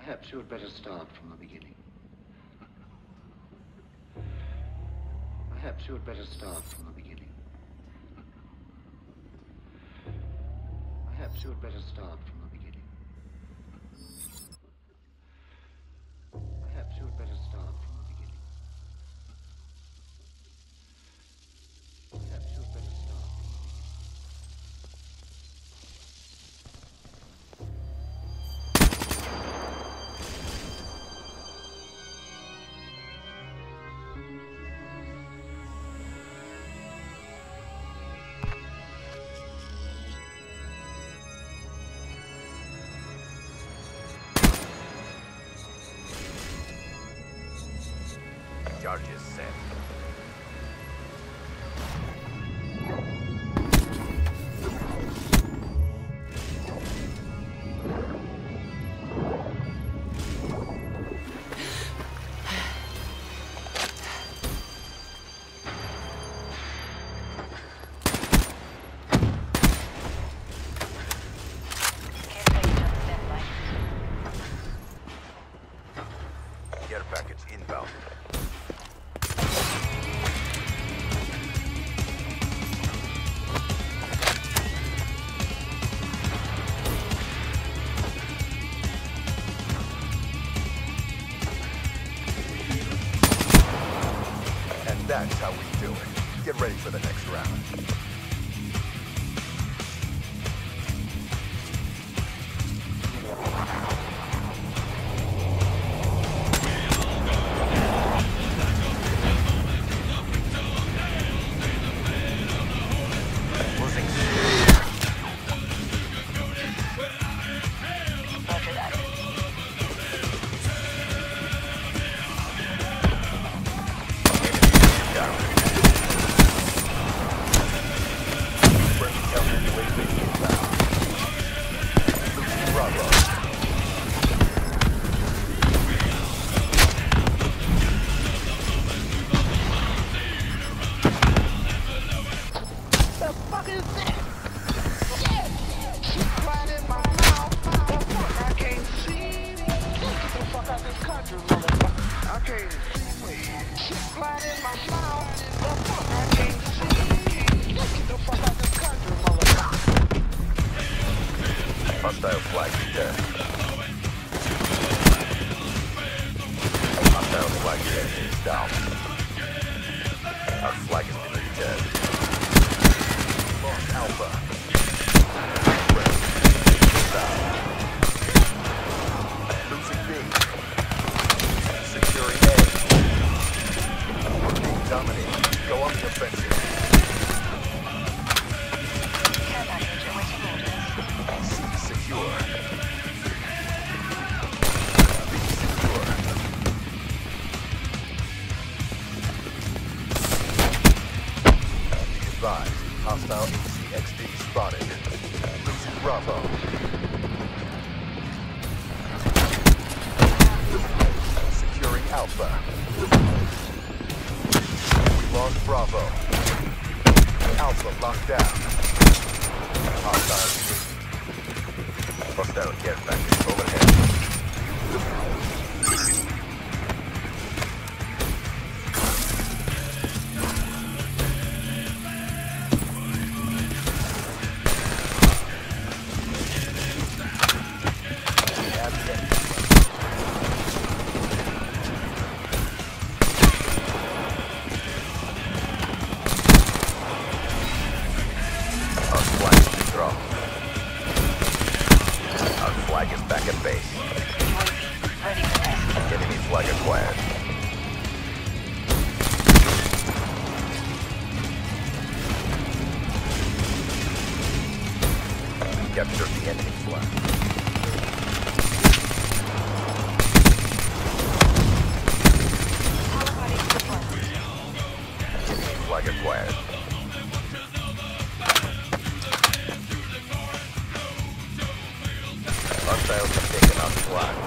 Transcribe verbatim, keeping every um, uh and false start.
Perhaps you had better start from the beginning. Perhaps you had better start from the beginning. Perhaps you had better start from the beginning. Perhaps you had better start from the beginning. Perhaps you had better start from the beginning. Charges set. Care package inbound. That's how we do it. Get ready for the next round. Losing speed. Roger that. Hostile flag dead. Hostile flag dead is down. Our flag has been dead. Lost Alpha. Down. Losing B. Securing A. We're being dominated. Go on the offensive. Secure. Be secure. Be advised, hostile A C X D spotted. Losing Bravo. Securing Alpha. We lost Bravo. Alpha locked down. Hostile. Hostile care package overhead. Our flag is dropped. Our flag is back at base. Enemy flag acquired. Capture the enemy flag. Enemy flag acquired. Hostiles have taken our flag.